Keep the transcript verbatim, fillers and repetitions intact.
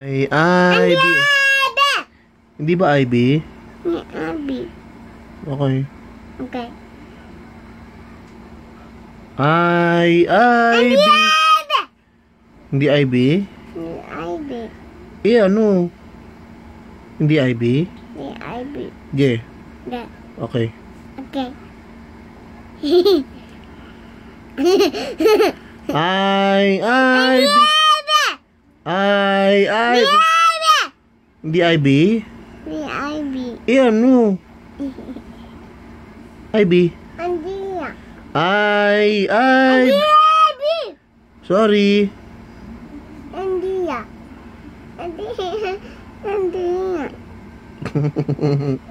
Ay, Ivy. Hindi ba Ivy? Ni Ivy. Okay. Okay. Ay, Ivy. Hindi Ivy? Ni Ivy. Eh, ano? Hindi Ivy? Ni Ivy. Yeah. Yeah. Okay. Okay. Ay, Ivy. Ay, Ivy. Hindi Ivy? Ni Ivy. Eh, ano? Ivy. Andiya. Ay, Ivy. Ivy. Sorry. Andiya. Andiya. Andiya.